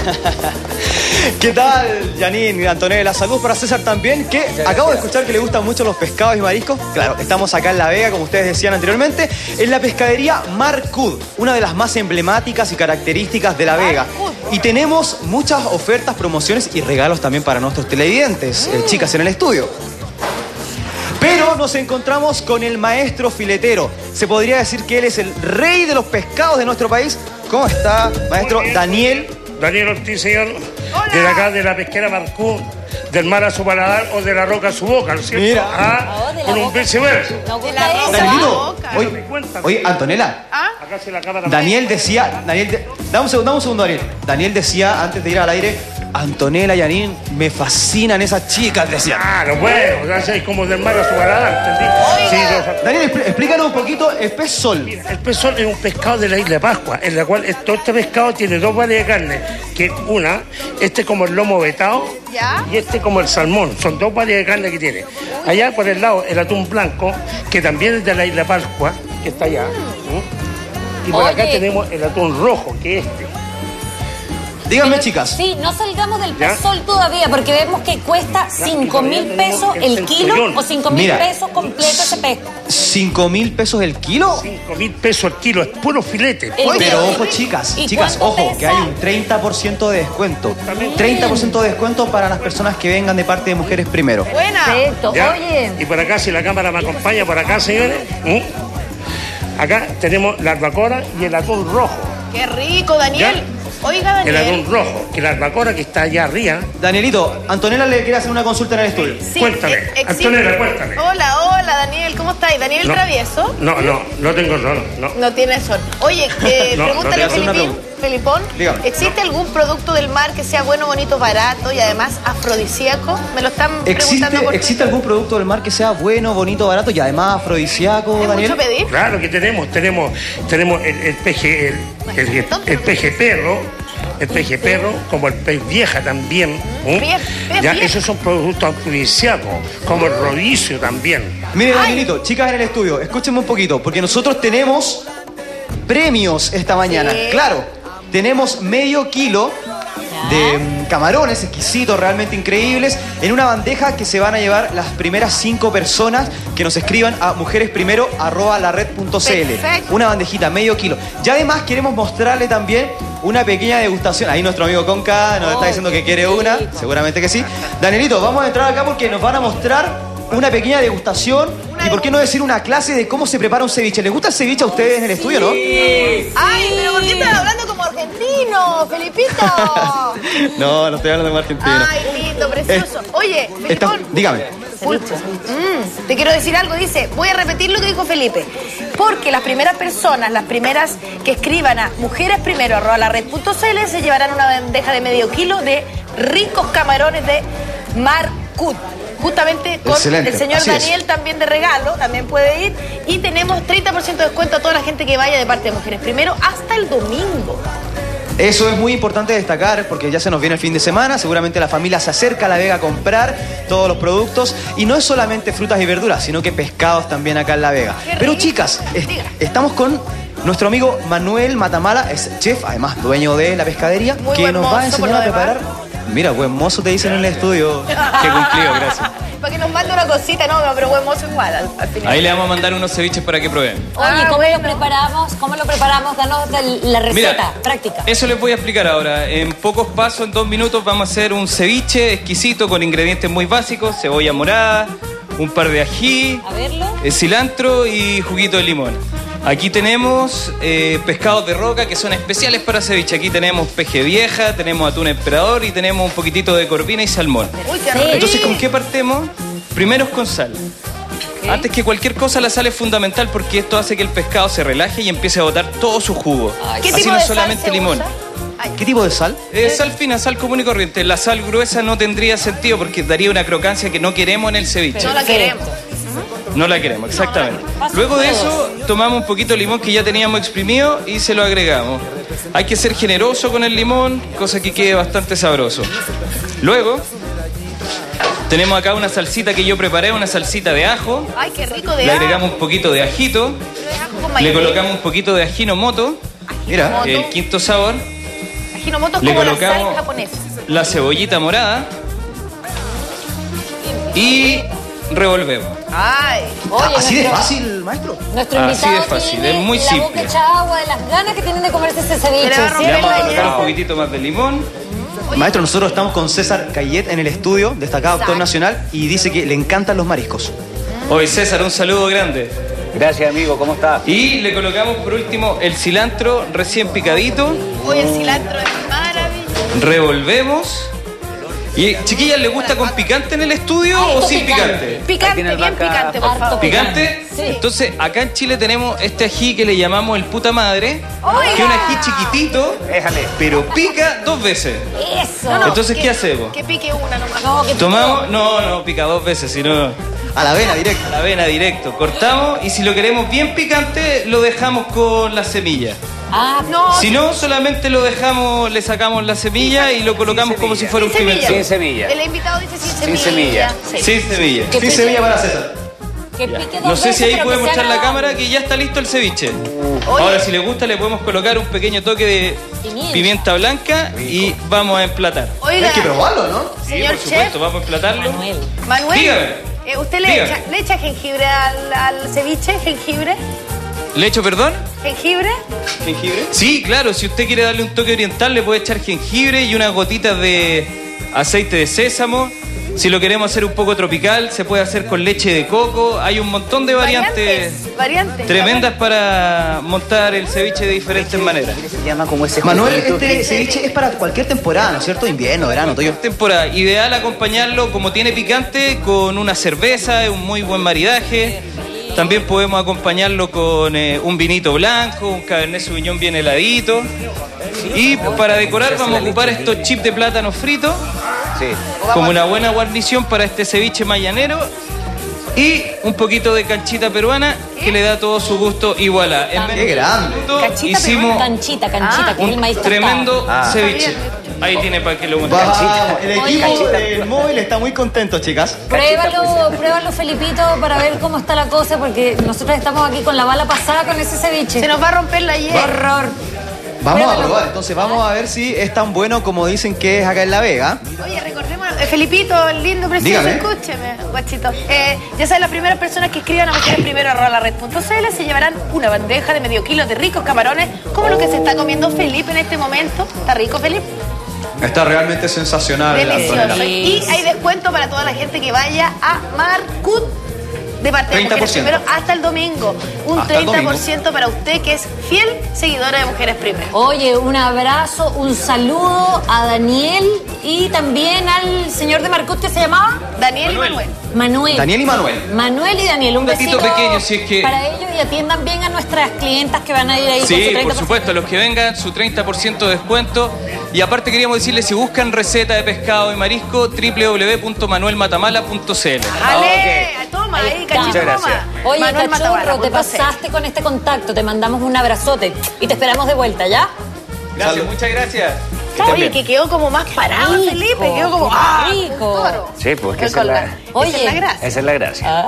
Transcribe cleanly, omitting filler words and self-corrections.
¿Qué tal, Janine, Antonella? Saludos para César también, que acabo de escuchar que le gustan mucho los pescados y mariscos. Claro, estamos acá en La Vega, como ustedes decían anteriormente, en la pescadería Marcud, una de las más emblemáticas y características de La Vega. Y tenemos muchas ofertas, promociones y regalos también para nuestros televidentes, chicas en el estudio. Pero nos encontramos con el maestro filetero. Se podría decir que él es el rey de los pescados de nuestro país. ¿Cómo está, maestro? Daniel Ortiz, señor. Hola. De acá, de la pesquera Marcú, del mar a su paladar o de la roca a su boca, ¿no es cierto? Mira. Con un viceversa. Danielito, oye, Antonella. Acá se la cámara. Daniel decía... Dame un segundo, Daniel. Daniel decía, antes de ir al aire, Antonella y Janine, me fascinan esas chicas, decía. Claro, bueno, ya sabes, como del mar a su paladar, ¿entendí? Sí, Daniel, explícanos un poquito el pez sol. Mira, el pez sol es un pescado de la isla de Pascua, en la cual todo este pescado tiene dos variedades de carne, que una, este como el lomo vetado, ¿ya? Y este como el salmón. Son dos variedades de carne que tiene. Allá por el lado, el atún blanco, que también es de la isla de Pascua, que está allá. Y por acá tenemos el atún rojo, que es este. Díganme, chicas. Sí, no salgamos del pez sol todavía, porque vemos que cuesta 5.000 pesos el kilo o 5.000 pesos completo ese pescado. ¿5.000 pesos el kilo? 5.000 pesos el kilo, es puro filete. Pero ojo, chicas, ojo, que hay un 30% de descuento. 30% de descuento para las personas que vengan de parte de Mujeres Primero. Buena. Perfecto, oye. Y por acá, si la cámara me acompaña, por acá, señores. Acá tenemos la albacora y el atún rojo. ¡Qué rico, Daniel! ¿Ya? Oiga, Daniel. El atún rojo, que la albacora que está allá arriba. Danielito, Antonella le quiere hacer una consulta en el estudio. Sí, cuéntame, Antonella, cuéntame. Hola, Daniel, ¿cómo estás? ¿Daniel Travieso? No tengo sol, no. No tiene sol. Oye, pregúntale a Felipón, dígame. ¿Existe algún producto del mar que sea bueno, bonito, barato y además afrodisíaco? Me lo están preguntando por... ¿Existe algún producto del mar que sea bueno, bonito, barato y además afrodisíaco, Daniel? ¿Mucho pedir? Claro que tenemos el peje, el peje perro, como el pez vieja también. Ya, esos son productos afrodisíacos, como el rodicio también. Mire, Danielito, chicas en el estudio, escúchenme un poquito, porque nosotros tenemos premios esta mañana. Sí. Claro. Tenemos medio kilo de camarones exquisitos, realmente increíbles, en una bandeja que se van a llevar las primeras 5 personas que nos escriban a mujeresprimero@lared.cl. Una bandejita, medio kilo. Y además queremos mostrarle también una pequeña degustación. Ahí nuestro amigo Conca nos está diciendo que quiere una, seguramente que sí. Danielito, vamos a entrar acá porque nos van a mostrar una pequeña degustación y por qué no decir una clase de cómo se prepara un ceviche. ¿Les gusta el ceviche a ustedes en el estudio, no? Ay, pero ¿por qué están hablando como argentino, Felipito? No estoy hablando como argentino. Ay, lindo, precioso. Oye, Felipón. Dígame. Te quiero decir algo, dice, voy a repetir lo que dijo Felipe, porque las primeras personas, las primeras que escriban a mujeresprimero@lared.cl se llevarán una bandeja de medio kilo de ricos camarones de Marcud. Justamente con el señor Daniel también de regalo, también puede ir. Y tenemos 30% de descuento a toda la gente que vaya de parte de Mujeres Primero hasta el domingo. Eso es muy importante destacar porque ya se nos viene el fin de semana, seguramente la familia se acerca a La Vega a comprar todos los productos y no es solamente frutas y verduras, sino que pescados también acá en La Vega. Pero chicas, estamos con nuestro amigo Manuel Matamala, es chef, además dueño de la pescadería, que nos va a enseñar a preparar... Mira, buen mozo te dicen en el estudio. Qué cumplido, gracias. Para que nos mande una cosita, no, pero buen mozo igual al final. Ahí le vamos a mandar unos ceviches para que prueben. Oye, ¿cómo lo preparamos? ¿Cómo lo preparamos? Danos la receta práctica. Eso les voy a explicar ahora. En pocos pasos, en 2 minutos, vamos a hacer un ceviche exquisito con ingredientes muy básicos: cebolla morada, un par de ají, cilantro y juguito de limón. Aquí tenemos pescados de roca que son especiales para ceviche. Aquí tenemos peje vieja, tenemos atún emperador y tenemos un poquitito de corvina y salmón. Uy, qué rico. Entonces, ¿con qué partemos? Primero es con sal. Antes que cualquier cosa, la sal es fundamental porque esto hace que el pescado se relaje y empiece a botar todo su jugo. Así no solamente limón. ¿Qué tipo de sal? Sal fina, sal común y corriente. La sal gruesa no tendría sentido porque daría una crocancia que no queremos en el ceviche. No la queremos. No la queremos, exactamente. Luego de eso, tomamos un poquito de limón que ya teníamos exprimido y se lo agregamos. Hay que ser generoso con el limón, cosa que quede bastante sabroso. Luego, tenemos acá una salsita que yo preparé, una salsita de ajo. Ay, qué rico de ajo. Le agregamos un poquito de ajito. Le colocamos un poquito de ajinomoto. Mira, el quinto sabor. Ajinomoto es Le como la sal colocamos japonesa. la cebollita morada y revolvemos. Ay. Oye, ¿Así de fácil, maestro? Nuestro Así invitado de fácil, tiene es muy la simple. boca hecha agua de las ganas que tienen de comerse ese ceviche. Pero ¿Sí? Le vamos a colocar un Oye. poquitito más de limón. Maestro, nosotros estamos con César Cayet en el estudio, destacado actor nacional, y dice que le encantan los mariscos. Oye, César, un saludo grande. Gracias, amigo, ¿cómo estás? Y le colocamos por último el cilantro recién picadito. Hoy el cilantro es maravilloso. Revolvemos. Y, chiquillas, ¿le gusta con picante en el estudio o Harto sin picante? Picante, tiene bien albahaca. picante, por Harto favor. ¿Picante? Sí. Entonces, acá en Chile tenemos este ají que le llamamos el puta madre, Oiga. que es un ají chiquitito, Déjale. pero pica 2 veces. Eso. No, no, Entonces, que- ¿qué hacemos? Que pique una nomás. No, que Tomamos, no, pica 2 veces, sino A la vena, directo. a la vena directo. Cortamos y si lo queremos bien picante, lo dejamos con la semilla. Ah, No, Si no, solamente lo dejamos, le sacamos la semilla y lo colocamos como si fuera un sin pimentón. Sin semilla. El invitado dice sin semilla. semilla. Sí. Sin semilla. Que Sin pique- semilla para César. que pique dos No sé si veces, ahí pero puede que sea mostrar la agradable. cámara que ya está listo el ceviche. Oye. Ahora, si le gusta, le podemos colocar un pequeño toque de pimienta blanca y vamos a emplatar. Oiga, Hay que probarlo, ¿no? Sí, señor por supuesto, chef, vamos a emplatarlo. Manuel. Manuel, Dígame. ¿usted Dígame. le echa jengibre al ceviche? ¿Jengibre? ¿Le echo perdón? ¿Jengibre? Jengibre. Sí, claro, si usted quiere darle un toque oriental, le puede echar jengibre y unas gotitas de aceite de sésamo. Si lo queremos hacer un poco tropical, se puede hacer con leche de coco. Hay un montón de variantes Variantes. tremendas para montar el ceviche de diferentes maneras. Se llama como ese Manuel, juguito este que- ceviche es para cualquier temporada, ¿no es cierto? Invierno, verano, otoño. Temporada. Ideal acompañarlo, como tiene picante, con una cerveza, es un muy buen maridaje. También podemos acompañarlo con un vinito blanco, un Cabernet Sauvignon bien heladito. Y para decorar vamos a ocupar estos chips de plátano frito Sí. como una buena guarnición para este ceviche mayanero. Y un poquito de canchita peruana que le da todo su gusto y voilà. En menos ¡Qué de grande! un minuto Canchita hicimos Canchita, que es el maíz un tostado. tremendo Ah. ceviche. Ahí tiene para que lo muestre. Vamos, el equipo Oye. del móvil está muy contento, chicas. Pruébalo, Felipito, para ver cómo está la cosa, porque nosotros estamos aquí con la bala pasada con ese ceviche. Se nos va a romper la hiel. Horror. Vamos a Pruébalo. probar, entonces vamos a ver si es tan bueno como dicen que es acá en La Vega. Oye, recordemos, Felipito, lindo, precioso, Dígame. escúcheme, guachito. Ya saben, las primeras personas que escriban a mujeres primero @lared.cl se llevarán una bandeja de medio kilo de ricos camarones, como lo que se está comiendo Felipe en este momento. ¿Está rico, Felipe? Está realmente sensacional. Delicioso. Y hay descuento para toda la gente que vaya a Marcut. De parte de 30%. Mujeres Primero hasta el domingo. Un Hasta el 30% para usted que es fiel seguidora de Mujeres Primero. Oye, un abrazo, un saludo a Daniel y también al señor de Marcut que se llamaba Daniel Manuel. y Manuel. Manuel. Daniel y Manuel. Manuel y Daniel, un datito besito pequeño, si es que- para ellos y atiendan bien a nuestras clientas que van a ir ahí con su Sí, 30%. por supuesto, los que vengan, su 30% de descuento. Y aparte queríamos decirles, si buscan receta de pescado y marisco, www.manuelmatamala.cl. Ale, toma ahí, Ahí está. cachito, Muchas toma. gracias. Oye, Manuel cachorro, Matamala, te punto C. pasaste con este contacto, te mandamos un abrazote y te esperamos de vuelta, ¿ya? Gracias, muchas gracias. Oye, que quedó como más parado, Rico, Felipe, quedó como qué rico. toro. Sí, porque Esa es la gracia. esa es la gracia.